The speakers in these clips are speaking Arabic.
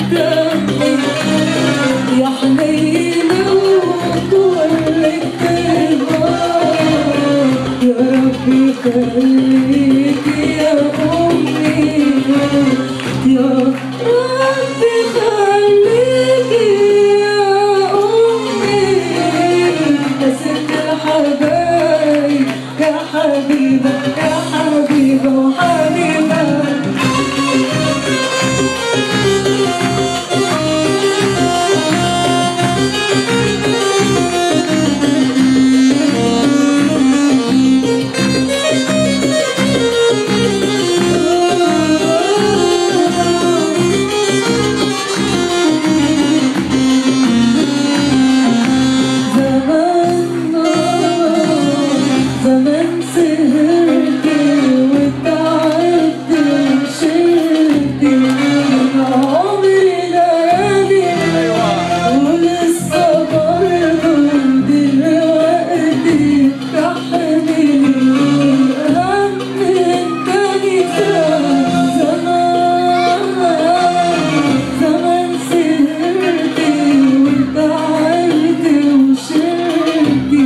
دمي يا حنينة وكلك طيبة يا ربي خليكي يا أمي يا ربي خليكي يا أمي يا ست الحبايب يا حبيبة يا حبيبة وحبيبة زمان سهرتي وتعبت وشلتي من عمري ليالي ولسه برضه دلوقتي بتحملي هم تاني زمان سهرتي وتعبت وشلتي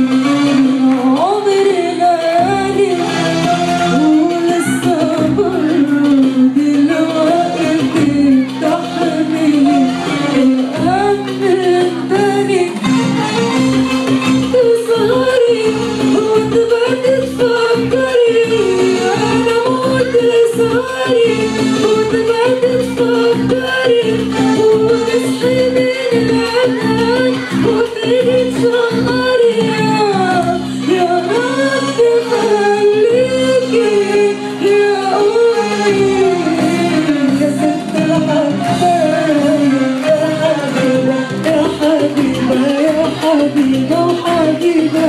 حبيبة وحبيبة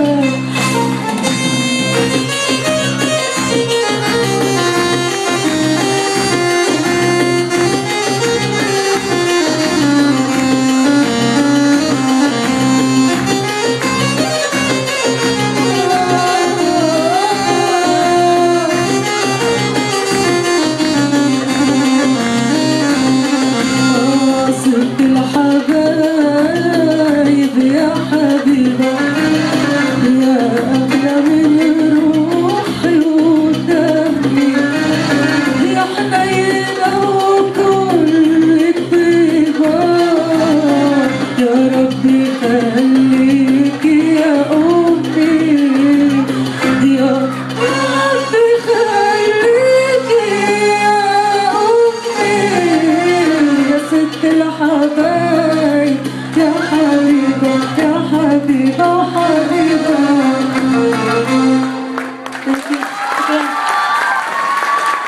ست الحبايب يا حبيبة يا أغلى من روحي ودمي يا حنينة وكلك طيبة يا ربي خليكي يا أمي يا ربي خليكي يا أمي يا ست الحبايب